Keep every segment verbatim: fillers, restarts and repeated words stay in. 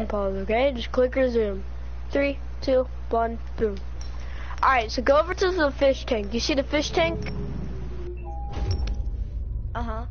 Pause, okay? Just click resume. Three, two, one, boom. Alright, so go over to the fish tank. You see the fish tank? Uh-huh.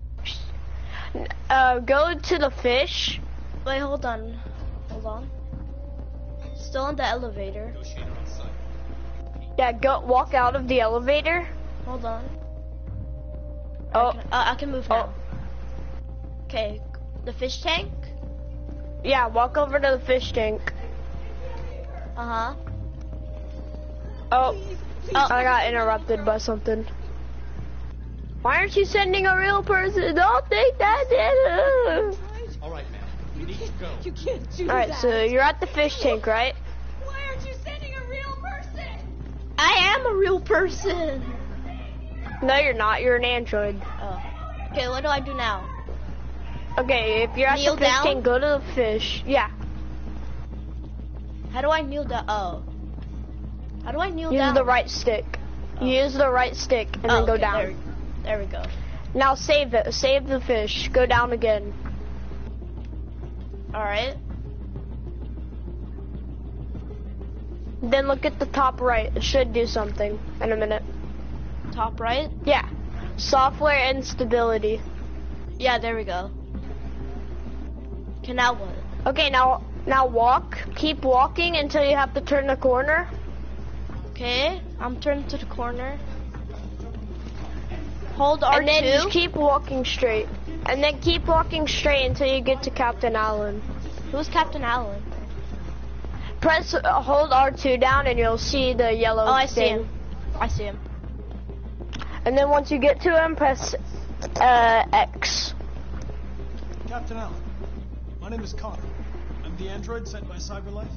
Uh, go to the fish. Wait, hold on. Hold on. Still in the elevator. Yeah, go walk out of the elevator. Hold on. Oh, I can, uh, I can move now. Okay, the fish tank? Yeah, walk over to the fish tank. Uh-huh. Oh, oh, I got interrupted by something. Why aren't you sending a real person? Don't think that did. All right, man. We need to go. You can't do All right, that. so you're at the fish tank, right? Why aren't you sending a real person? I am a real person. No, you're not. You're an android. Oh. Okay, what do I do now? Okay, if you're at Kneel the fish down? tank, go to the fish. Yeah. How do I kneel down? Oh. How do I kneel Use down? the right stick. Oh. Use the right stick and Oh, then go okay, down. There we, there we go. Now save it. Save the fish. Go down again. Alright. Then look at the top right. It should do something in a minute. Top right? Yeah. Software instability. Yeah, there we go. Okay, now what? Okay, now now walk. Keep walking until you have to turn the corner. Okay, I'm turning to the corner. Hold R two. And then just keep walking straight. And then keep walking straight until you get to Captain Allen. Who's Captain Allen? Press, uh, hold R two down and you'll see the yellow Oh, I see thing. him. I see him. And then once you get to him, press uh, X. Captain Allen, my name is Connor. I'm the android sent by CyberLife.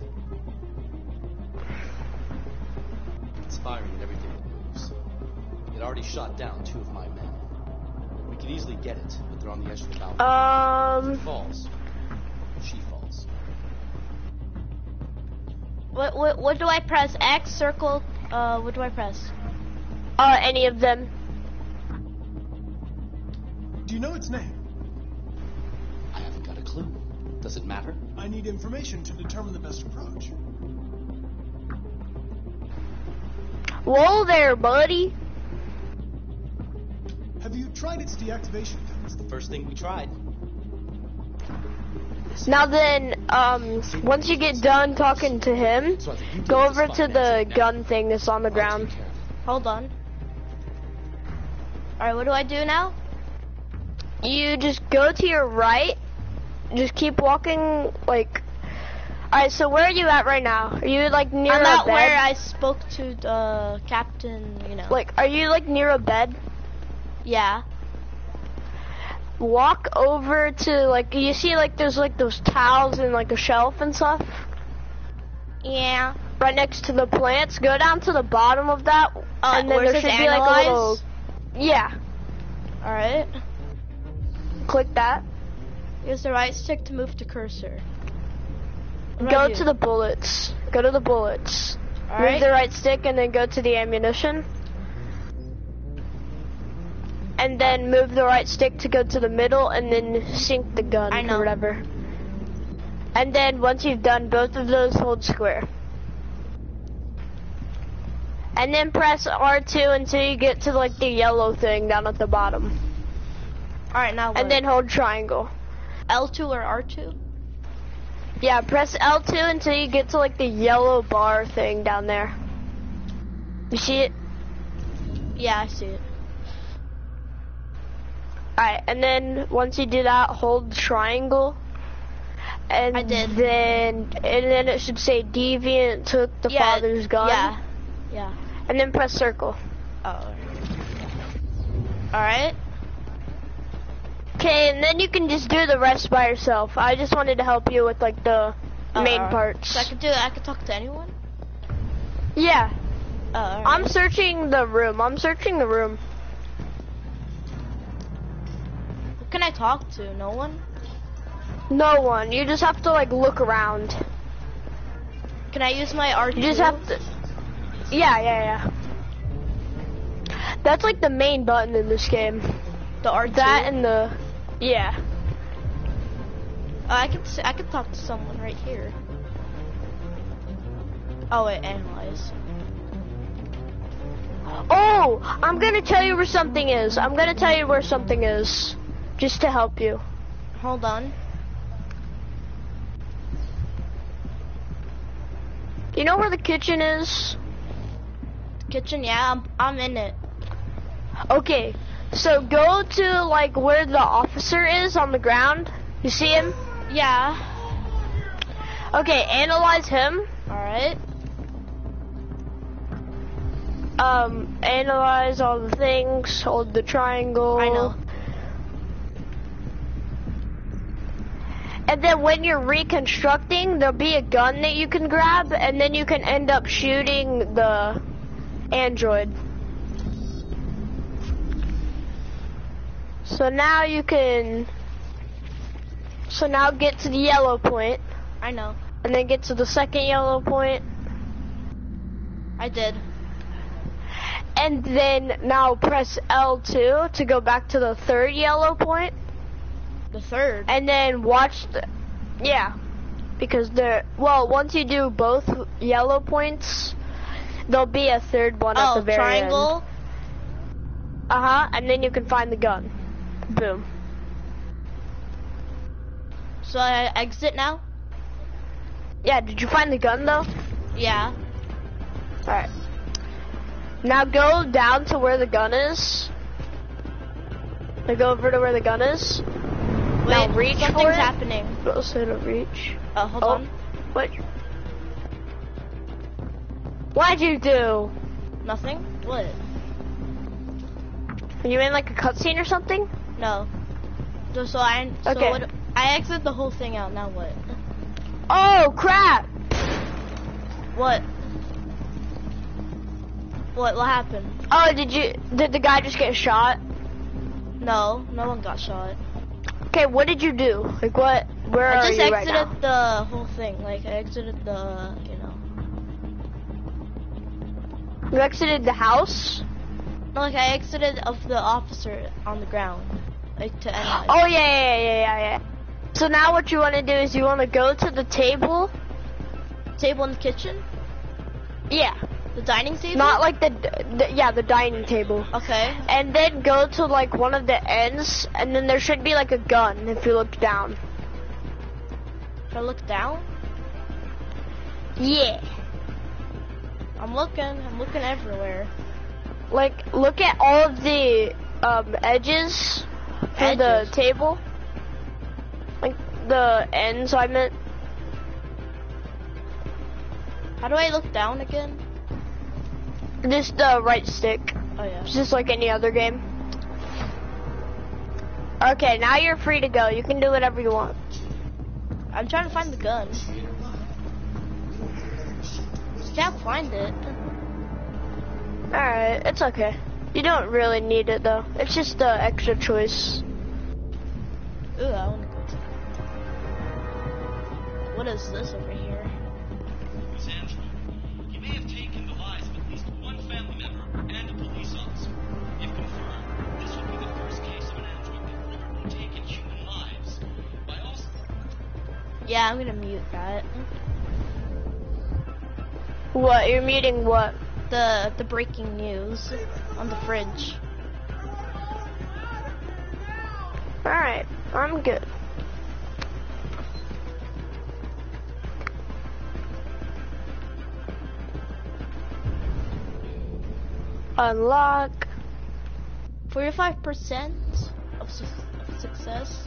It's firing at everything that moves. It already shot down two of my men. We could easily get it, but they're on the edge of the balcony. Um. If it falls, she falls. What, what, what do I press? X, circle, uh, what do I press? Uh, any of them. Do you know its name? I haven't got a clue. Does it matter? I need information to determine the best approach. Whoa there, buddy. Have you tried its deactivation code? It's the first thing we tried. Now then, um, once you get done talking to him, So I think you go deal with over this to fine the android now. gun thing that's on the I'll ground. take care of it. Hold on. Alright, what do I do now? You just go to your right. Just keep walking, like... Alright, so where are you at right now? Are you, like, near I'm a out bed? where I spoke to the captain, you know. Like, are you, like, near a bed? Yeah. Walk over to, like, you see, like, there's, like, those towels and, like, a shelf and stuff? Yeah. Right next to the plants. Go down to the bottom of that, Uh, and then where it there says should be, like, a little... analyze? Yeah. Alright. Click that. Use the right stick to move the cursor. What do I Go do? to the bullets. Go to the bullets. Move Alright. the right stick and then go to the ammunition. And then move the right stick to go to the middle and then sink the gun I know. or whatever. And then once you've done both of those, hold square. And then press R two until you get to like the yellow thing down at the bottom. Alright, now what? And then hold triangle. L two or R two? Yeah, press L two until you get to like the yellow bar thing down there. You see it? Yeah, I see it. Alright, and then once you do that, hold triangle. And I did. then and then it should say deviant took the yeah, father's gun. Yeah. Yeah. And then press circle. Oh. Alright. Okay, and then you can just do the rest by yourself. I just wanted to help you with like the Oh, main alright. parts. So I could do I could talk to anyone? Yeah. Oh, alright. I'm searching the room. I'm searching the room. Who can I talk to? No one? No one. You just have to like look around. Can I use my R two? You just have to. Yeah, yeah, yeah. That's like the main button in this game. the R two? That and the. Yeah. Uh, I can I can talk to someone right here. Oh wait, analyze. Oh, I'm gonna tell you where something is. I'm gonna tell you where something is, just to help you. Hold on. You know where the kitchen is? Kitchen, yeah, I'm I'm in it. Okay, so go to like where the officer is on the ground. You see him? Yeah. Okay, analyze him. All right. Um, analyze all the things, hold the triangle. I know. And then when you're reconstructing, there'll be a gun that you can grab, and then you can end up shooting the android. So now you can, so now get to the yellow point, I know. and then get to the second yellow point, I did. and then now press L two to go back to the third yellow point, The third. and then watch the, yeah, because there, well, once you do both yellow points, there'll be a third one at Oh, the very triangle. end. Uh-huh, and then you can find the gun. Boom. So I exit now? Yeah, did you find the gun though? Yeah. Alright. Now go down to where the gun is. Now go over to where the gun is. Now Wait, reach for something's it. happening. Go so to reach. Oh, hold Oh. on. What? What'd you do? Nothing? What? Are you in like a cutscene or something? No. So, so I so Okay. what, I exit the whole thing out. Now what? Oh crap! What? What? What happened? Oh, did you? Did the guy just get shot? No, no one got shot. Okay, what did you do? Like what? Where I are just you right exited now? the whole thing. Like I exited the, you know. You exited the house? No, like I exited of the officer on the ground, like to analyze. Oh yeah, yeah, yeah, yeah, yeah. So now what you want to do is you want to go to the table. Table in the kitchen, Yeah. the dining table. Not like the, the yeah the dining table. Okay. And then go to like one of the ends, and then there should be like a gun if you look down. Should I look down? Yeah. I'm looking. I'm looking everywhere. Like look at all of the um, edges for the Edges? table. Like the ends, I meant. How do I look down again? Just the right stick. Oh yeah. It's just like any other game. Okay, now you're free to go. You can do whatever you want. I'm trying to find the gun. Just can't find it. Alright, it's okay. You don't really need it though. It's just the extra choice. Ooh, I want to go to. What is this over here? Miss Angela, you may have taken the lives of at least one family member and a police officer. If confirmed, this would be the first case of an android deliberately taken human lives. By also Yeah, I'm gonna mute that. What? You're muting what? The the breaking news on the fridge. Alright, I'm good. Unlock. forty-five percent of, su of success.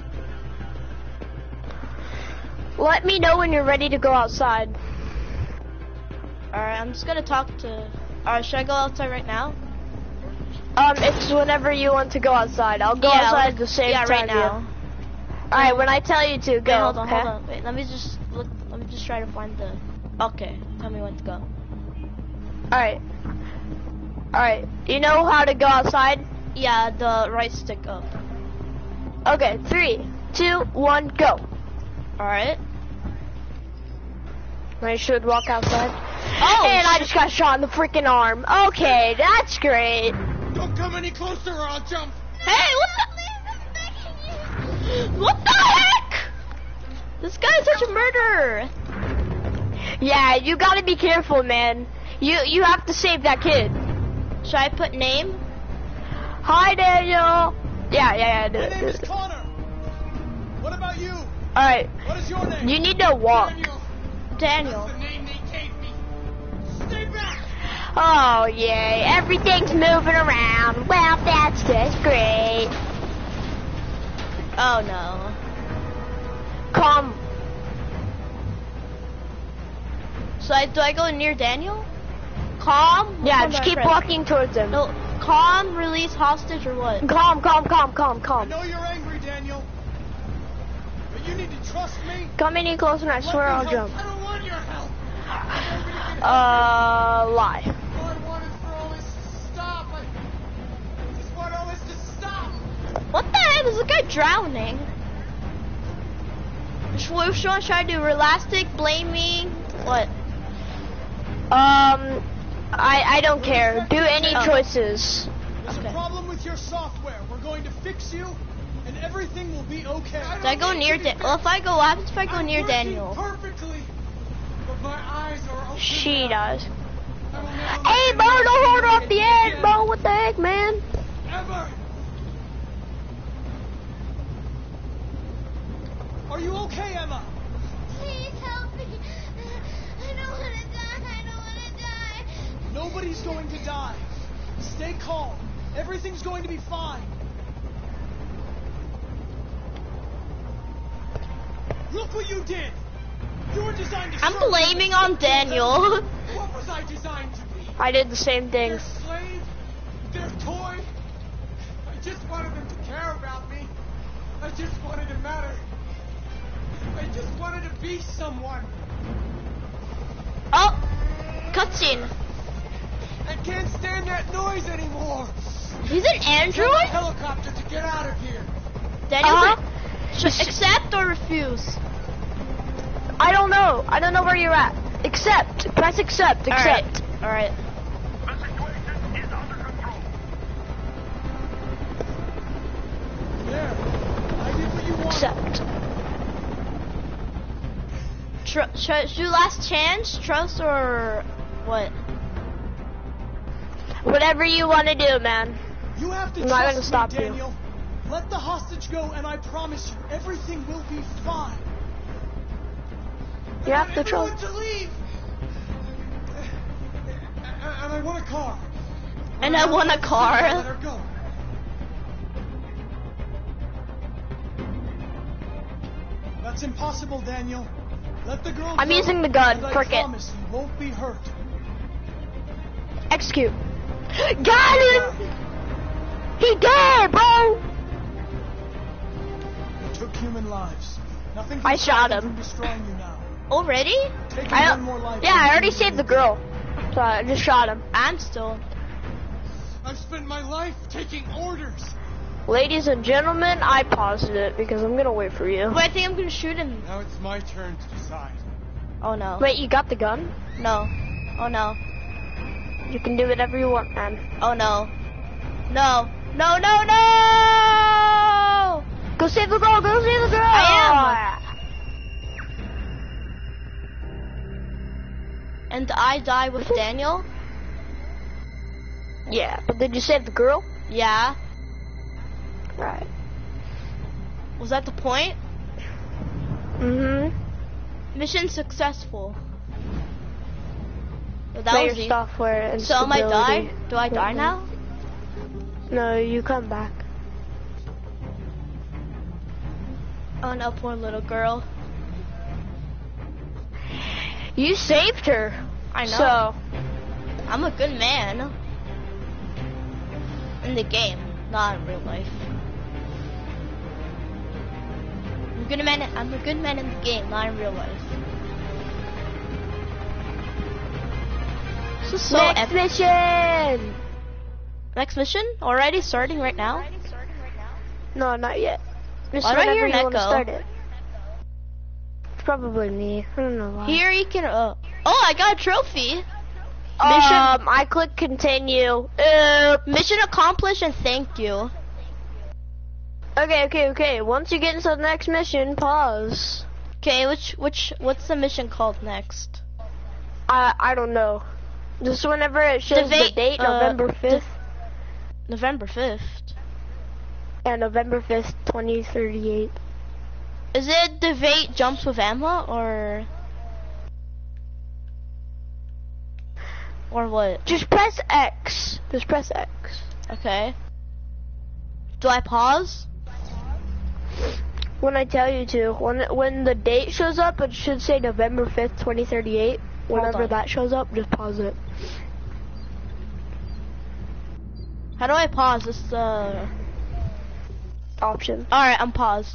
Let me know when you're ready to go outside. Alright, I'm just gonna talk to. Alright, should I go outside right now? Um, it's whenever you want to go outside. I'll go Yeah, outside let- at the same yeah, time. right now. Alright, when I tell you to, go. Wait, hold on, okay? hold on. Wait, let me just look. Let me just try to find the. Okay, tell me when to go. Alright. Alright, you know how to go outside? Yeah, the right stick up. Okay, three, two, one, go. Alright. I should walk outside. Oh, and I shit. just got shot in the freaking arm. Okay, that's great. Don't come any closer or I'll jump. Hey, what the? What the heck? This guy's such a murderer. Yeah, you gotta be careful, man. You you have to save that kid. Should I put name? Hi, Daniel. Yeah, yeah, yeah. Do My it, name do is it. Connor. What about you? All right, What is your name? you need to walk. Daniel. Daniel. That's the name they gave me. Stay back. Oh, yay. Everything's moving around. Well, that's just great. Oh no. Come. So I, do I go near Daniel? Calm? Yeah, Which just one do keep I press? walking towards him. No, calm, release hostage, or what? Calm, calm, calm, calm, I calm. know you're angry, Daniel. But you need to trust me. Come any closer and I Let swear me I'll help. jump. I don't want your help. I'm never gonna get Uh, lie. help. All I want is for all this to stop. I just want all this to stop. What the heck? Is this guy drowning? Which one which one should I do? Relastic, blame me? What? Um, I I don't care. Do any Oh. choices. There's Okay. a problem with your software. We're going to fix you, and everything will be okay. Do I go near Dan? Well, if I go, what happens if I go I'm near working Daniel? perfectly, but my eyes are open. She now. does. I will never Hey, let Bo, anyone don't hold do up it the again. edge, Bo. What the heck, man? Ever. Are you okay, Emma? Please help me. I don't want to die. I don't want to die. Nobody's going to die. Stay calm. Everything's going to be fine. Look what you did. You were designed to I'm serve blaming them. on Daniel. What was I designed to be? I did the same thing. Their slave? Their toy? I just wanted them to care about me. I just wanted to matter. I just wanted to be someone. Oh, cutscene. I can't stand that noise anymore. He's an Tell android? the helicopter to get out of here. Daniel, Uh-huh. should accept or refuse? I don't know. I don't know where you're at. Accept. Press accept. Accept. All right. There. I did what you wanted. Accept. Tr- should, should last chance, trust, or what? Whatever you want to do, man. You have to I'm not trust gonna stop me, you. Daniel. Let the hostage go, and I promise you, everything will be fine. You I have want to everyone trust. to leave. And and I want a car. And I want a Let car. her go. That's impossible, Daniel. Let the girl I'm go, using the gun. and I Frick it. promise you won't be hurt. Execute. Got him! He dead, bro! You took human lives. Nothing can I stop shot them him. from destroying you now. Already? Taking I, one more life. yeah, I won't already do saved the anything. girl. So I just shot him. I'm still. I've spent my life taking orders. Ladies and gentlemen, I paused it because I'm gonna wait for you. But I think I'm gonna shoot him. Now it's my turn to decide. Oh no. Wait, you got the gun? No. Oh no. You can do whatever you want, man. Oh no. No. No, no, no! Go save the girl, go save the girl! I And I die with Daniel? Yeah, but did you save the girl? Yeah. Right. Was that the point? Mm-hmm. Mission successful. But that Player was easy. software and So am I stability. die? Do I die Mhm. now? No, you come back. Oh no, poor little girl. You saved her. I know. So, I'm a good man. In the game, not in real life. I'm a good man. I'm a good man in the game, not in real life. This is so next epic. mission! Next mission? Already starting right now? No, not yet. Just Why do I whenever hear you an wanna echo? start it. It's probably me. I don't know why. Here you can. Uh, oh, I got a trophy. Mission. Um, I click continue. Uh, Mission accomplished and thank you. okay, okay, okay. Once you get into the next mission, pause. Okay, which which what's the mission called next? I I don't know. Just whenever it shows the, va- date, uh, November fifth. November fifth. Yeah, November fifth, twenty thirty-eight. Is it debate jumps with Emma or or what? Just press X. Just press X. Okay. Do I pause? When I tell you to. When when the date shows up, it should say November fifth, twenty thirty-eight. Whenever on. that shows up, just pause it. How do I pause this? Uh. Option. All right, I'm paused.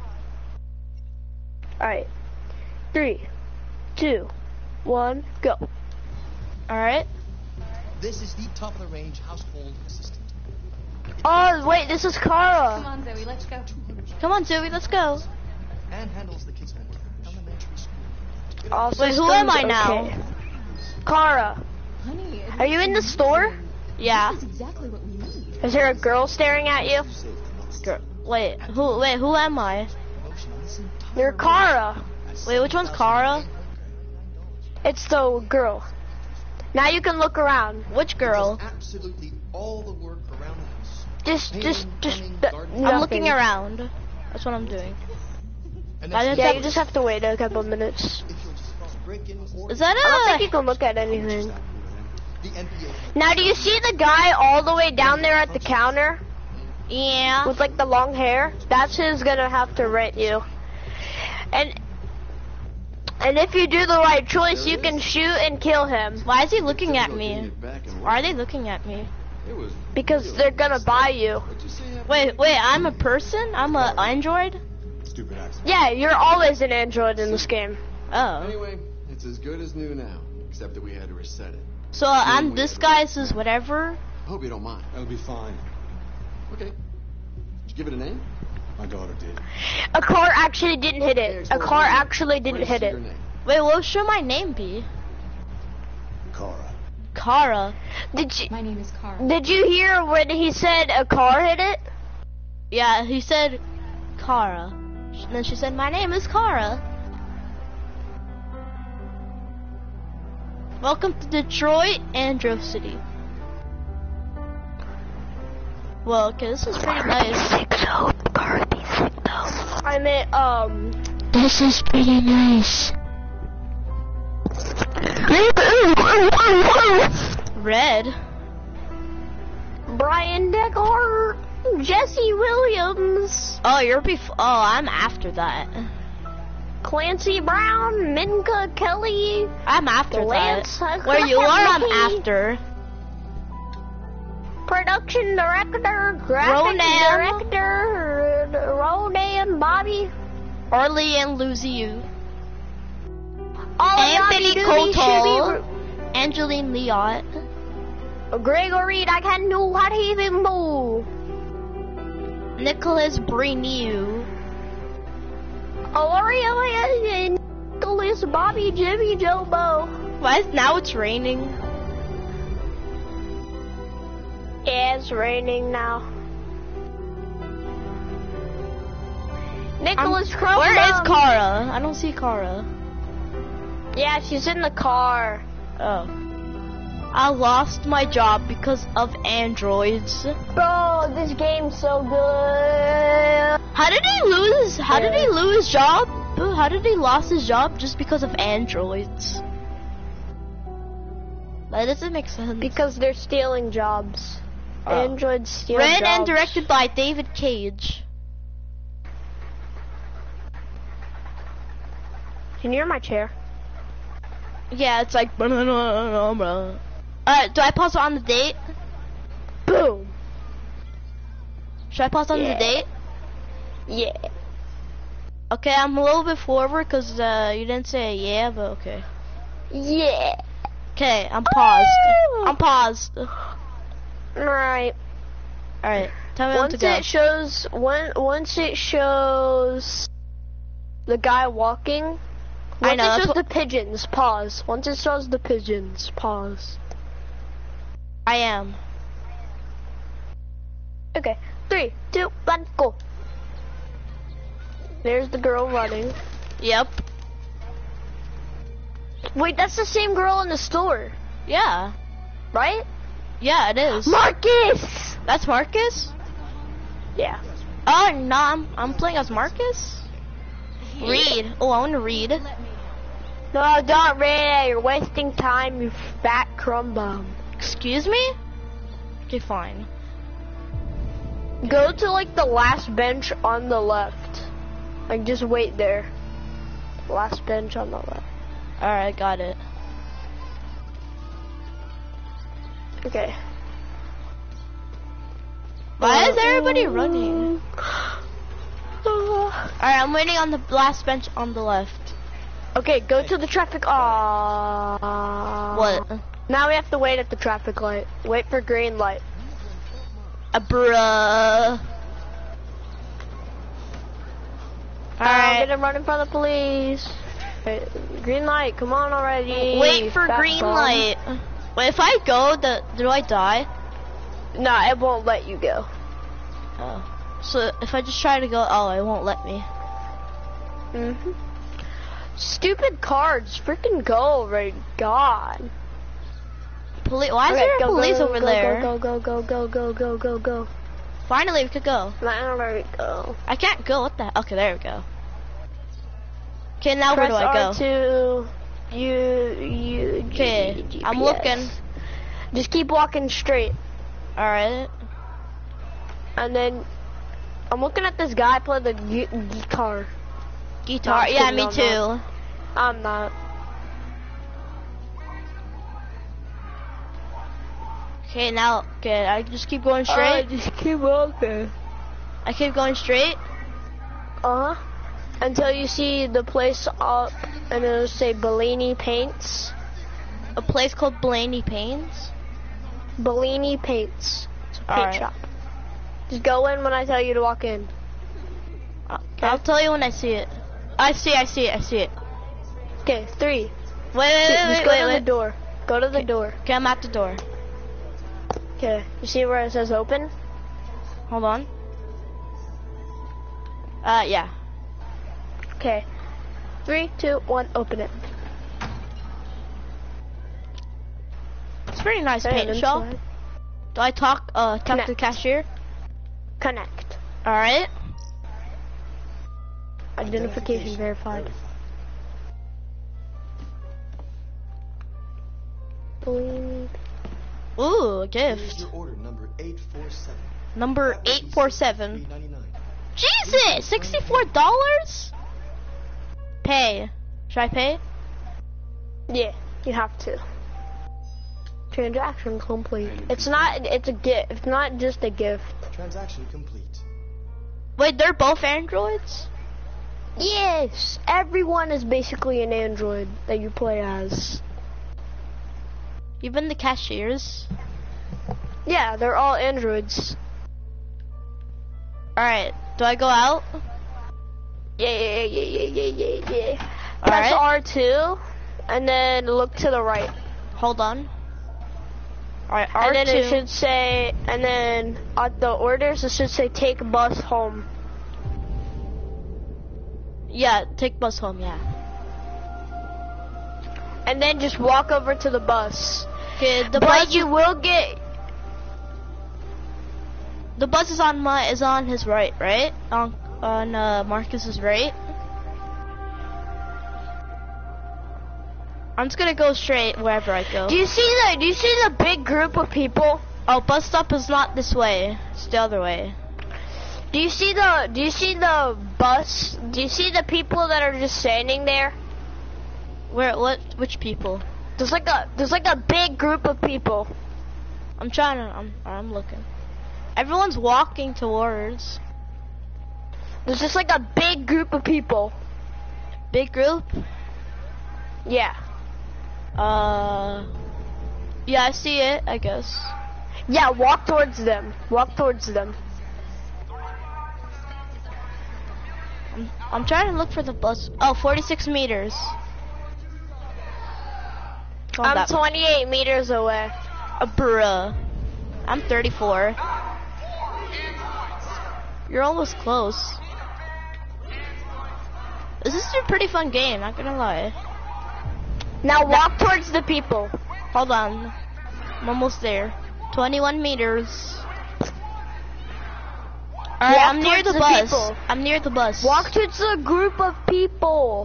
Alright. Three, two, one, go. All right. This is the top of the range household assistant. Oh, wait, this is Kara. on, Zoe, let's go. Come on, Zoe, let's go. And handles the kids' homework. Elementary school. All Wait, who am I systems now? okay. Kara. Honey, Are you in the store? Yeah. that's exactly what we need. Is there a girl staring at you? Girl. Wait, who? Wait, who am I? You're Kara. Wait, which one's Kara? It's the girl. Now you can look around. Which girl? Absolutely all the work around the house. Just, just, just. Plumbing, th- I'm looking nothing. around. That's what I'm doing. And I that's didn't Yeah, have- you just have to wait a couple minutes. if you'll just break in or Is that I don't think a? you can look at anything. the N P A. Now, do you see the guy all the way down there at the counter Yeah. with like the long hair? That's who's gonna have to rent you. And and if you do the right choice, you can shoot and kill him Why is he looking at me? Why are they looking at me? because they're gonna buy you. Wait, wait, I'm a person? I'm a android? Stupid accent. Yeah, you're always an android in this game. Oh. Anyway, it's as good as new now, except that we had to reset it. So I'm this guy's is whatever? Hope you don't mind. That'll be fine. Okay. Did you give it a name? My daughter did. A car actually didn't hit it. A car actually didn't hit it. Wait, what should my name be? Kara. Kara. Did you My name is Cara. did you hear when he said a car hit it? Yeah, he said Kara. And then she said, my name is Kara. Welcome to Detroit, Andro City. Well, okay, this is pretty nice. I mean, um, This is pretty nice. Red. Brian Deckard, Jesse Williams, Oh, you're bef- Oh, I'm after that. Clancy Brown, Minka Kelly, I'm after Lance that. Where you are, I'm Huckabee. after. production director, graphic Ronan. director, Ronan, Bobby, Orly and Luziu. Aliani Anthony Doobie Kotal. Shooby, Angeline Liot. Gregory, I can't know what he even do. Nicholas Brenieu. Aurelia, Nicholas, Bobby, Jimmy, Jobo. Why is now it's raining? Yeah, it's raining now. Nicholas Crumb. Where is Kara? I don't see Kara. Yeah, she's in the car. Oh. I lost my job because of androids. Bro, this game's so good. How did he lose? How did Yeah. he lose his job? How did he lost his job just because of androids? That doesn't make sense. Because they're stealing jobs. Oh. Androids steal Written jobs. and directed by David Cage. Can you hear my chair? Yeah, it's like. Alright, do I pause on the date? Boom. Should I pause on Yeah. the date? Yeah. Okay, I'm a little bit forward because uh, you didn't say yeah, but okay. Yeah. Okay, I'm paused. Woo! I'm paused. Alright. Alright, tell me when Once to go. it shows, when, once it shows the guy walking, once I know, it that's shows what- the pigeons, pause. Once it shows the pigeons, pause. I am. Okay, three, two, one, go. There's the girl running. Yep. Wait, that's the same girl in the store, Yeah. right? Yeah, it is. Marcus! That's Marcus? Yeah. Oh, no, I'm, I'm playing as Marcus? Reed. Oh, I want to read. No, don't read it. You're wasting time, you fat crumb bum. Excuse me? Okay, fine. Go to like the last bench on the left. Like just wait there. Last bench on the left. Alright, got it. Okay. Why is everybody running? Uh, Alright, I'm waiting on the last bench on the left. Okay, go to the traffic. Aww. What? Now we have to wait at the traffic light. Wait for green light. A bruh. I'm Alright. gonna run in front of the police. Wait, green light, come on already. Wait for fat green bum. light. Wait, if I go, the, do I die? No, it won't let you go. Oh. So if I just try to go, oh, it won't let me. Mhm. Stupid cards, freaking go already. God. Poli- Why is Okay, there a go, police go, over go, there? Go, go, go, go, go, go, go, go. Finally, we could go. There we go. I can't go. What the? Okay, there we go. Okay, now Press where do I go? R two. You, you. Okay, G- I'm G P S. looking. Just keep walking straight, All right. and then I'm looking at this guy play the gu- guitar. Guitar. No, Yeah, I'm me kidding, I'm too. I'm not. Okay, now, okay, I just keep going Uh, straight. just keep walking. I keep going straight. Uh huh. Until you see the place up, and it'll say Bellini Paints. A place called Blaney Paints. Bellini Paints. It's a paint Alright. shop. Just go in when I tell you to walk in. I'll, I'll tell you when I see it. I see, I see it, I see it. Okay, three. Wait, wait, Two, wait, just wait, go wait, to the wait. door. Go to the door. Okay, I'm at the door. Okay, you see where it says open? Hold on. Uh, yeah. Okay. Three, two, one, open it. It's a pretty nice Stand paint shop. inside. Do I talk, uh, talk to the Connect. cashier? Connect. Alright. Identification verified. Bellini. Ooh, a Here's gift. your order, number eight four seven. Number eight four seven. three ninety-nine. Jesus! sixty-four dollars? Pay. Should I pay? Yeah, you have to. Transaction complete. It's not. It's a gift. It's not just a gift. Transaction complete. Wait, they're both androids? Yes, everyone is basically an android that you play as. Even the cashiers? Yeah, they're all androids. Alright, do I go out? Yeah, yeah, yeah, yeah, yeah, yeah, yeah. Press Alright. R two, and then look to the right. Hold on. Alright, R two. And then it should say, and then at the orders it should say take bus home. Yeah, take bus home, yeah. And then just walk over to the bus. Okay, the But bus you will get. the bus is on my is on his right, right? On on uh, Marcus's right. I'm just gonna go straight wherever I go. Do you see the? Do you see the big group of people? Oh, bus stop is not this way. It's the other way. Do you see the? Do you see the bus? Do you see the people that are just standing there? Where? What? Which people? There's like a. There's like a big group of people. I'm trying to. I'm. I'm looking. Everyone's walking towards. There's just like a big group of people. Big group. Yeah. Uh. Yeah, I see it. I guess. Yeah. Walk towards them. Walk towards them. I'm. I'm trying to look for the bus. Oh, forty-six meters. Oh, I'm that- twenty-eight meters away. Uh, bruh. I'm thirty-four. You're almost close. This is a pretty fun game, not gonna lie. Now walk towards the people. Hold on. I'm almost there. twenty-one meters. Alright, Walk I'm near towards the the bus. people. I'm near the bus. Walk towards a group of people.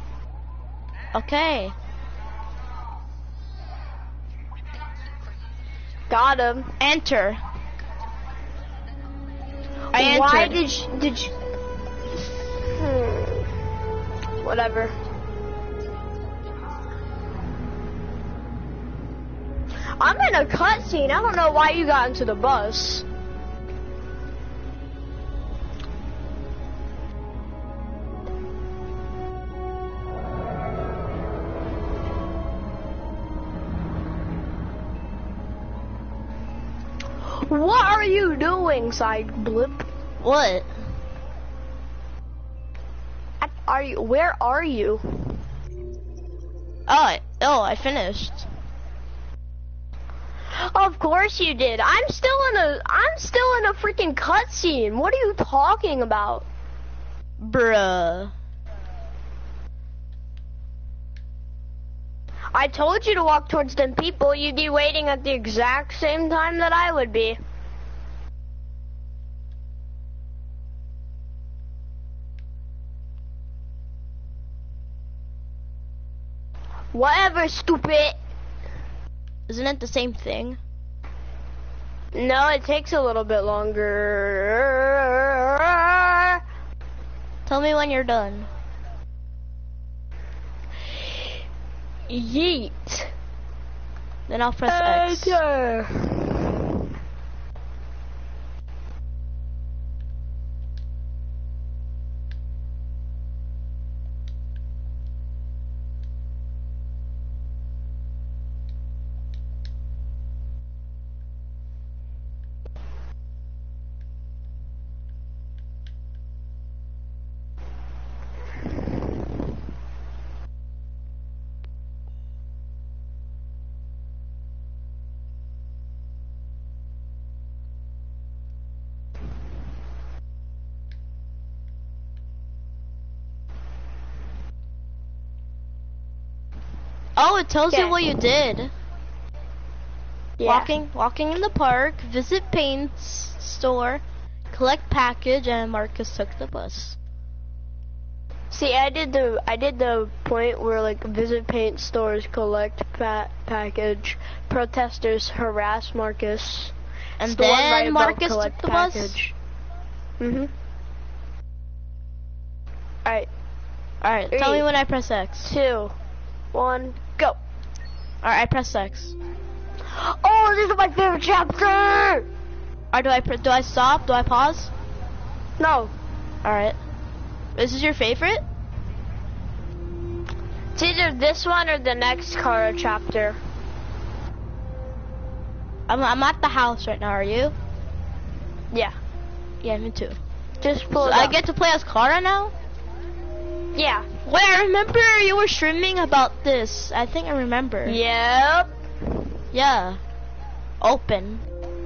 Okay. Got him. Enter. I Why entered. did you, did you? Hmm. Whatever. I'm in a cutscene. I don't know why you got into the bus. What are you doing, side blip? What? Are you? Where are you? Oh, I, oh, I finished. Of course you did. I'm still in a. I'm still in a freaking cutscene. What are you talking about? Bruh. I told you to walk towards them people. You'd be waiting at the exact same time that I would be. Whatever, stupid. Isn't it the same thing? No, it takes a little bit longer. Tell me when you're done. Yeet. Then I'll press X. Enter. Oh, it tells Okay. you what you did. Yeah. Walking, walking in the park, visit paint's store, collect package, and Marcus took the bus. See, I did the I did the point where like visit paint stores, collect pa package, protesters harass Marcus, And It's the one right then above Marcus collect took the bus. package. Mhm. All right, Alright, tell me Three. when I press X. two, one, go. Alright, I press X. Oh, this is my favorite chapter. Or do I pr do I stop? Do I pause? No, Alright. This is your favorite? it's either this one or the next Kara chapter. I'm I'm at the house right now. Are you? Yeah, Yeah, me too. just pull So it I up. get to play as Kara now? Yeah. Wait, I remember you were streaming about this. I think I remember. Yep. Yeah. Open.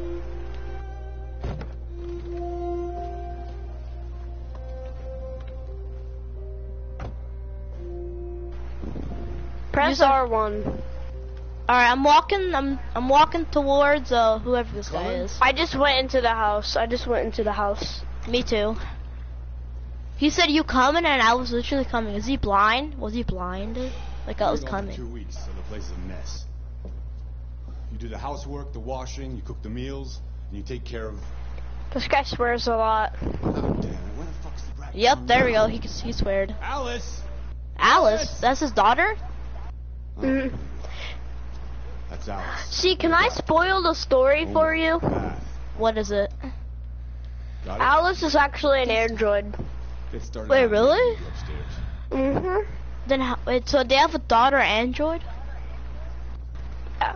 Press Use a- R one. Alright, I'm walking I'm I'm walking towards uh whoever this guy is. I just went into the house. I just went into the house. Me too. He said you coming and I was literally coming. Is he blind? Was he blind? Like I was Been gone for coming. Two weeks, so the place is a mess. You do the housework, the washing, you cook the meals, and you take care of. This guy swears a lot. Oh, damn it! Where the fuck's the rat? Yep, there we go. He he sweared. Alice. Alice, that's his daughter? Oh, Mhm. That's Alice. See, can I spoil the story Oh, for you? Bath. What is it? Got it? Alice is actually an android. Get started Wait, out. really? Upstairs. Mhm. Then how, wait, so they have a daughter Android? Yeah.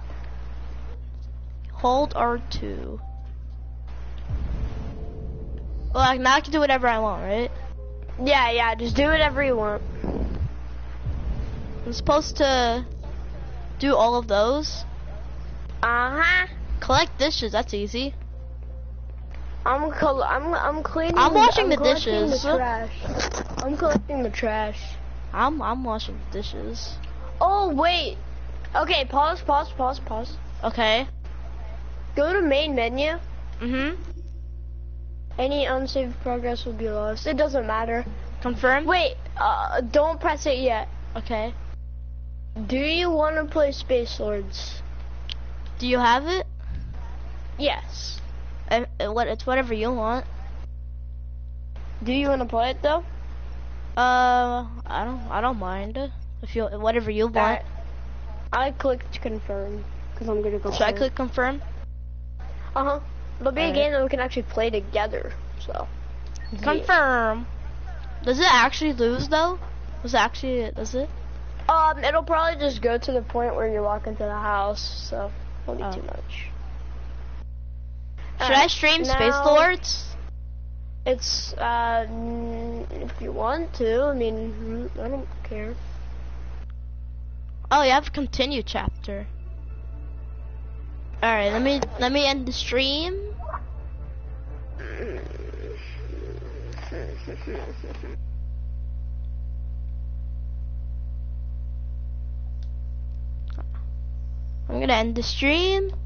Hold R two. Well, like, now I can do whatever I want, right? Yeah, yeah. Just do whatever you want. I'm supposed to do all of those. Uh huh. Collect dishes, that's easy. I'm col- I'm I'm cleaning. I'm washing the collecting dishes. The trash. I'm collecting the trash. I'm I'm washing the dishes. Oh wait. Okay, pause, pause, pause, pause. Okay. Go to main menu. Mhm. Any unsaved progress will be lost. It doesn't matter. Confirm. Wait, uh, don't press it yet. Okay. Do you want to play Space Swords? Do you have it? Yes. Uh, uh, what? It's whatever you want. Do you want to play it though? Uh, I don't. I don't mind. If you whatever you want. Alright. I clicked confirm because I'm gonna go. Should I play. click confirm? Uh huh. There'll be a Alright. game that we can actually play together. So. Confirm. Does it actually lose though? Does it actually? Does it? Um, it'll probably just go to the point where you walk into the house, so won't be Oh. too much. Should I Alright, stream Space now- Lords? It's uh, mm, if you want to. I mean, mm, I don't care. Oh, you have continue chapter. All right, let me let me end the stream. I'm gonna end the stream.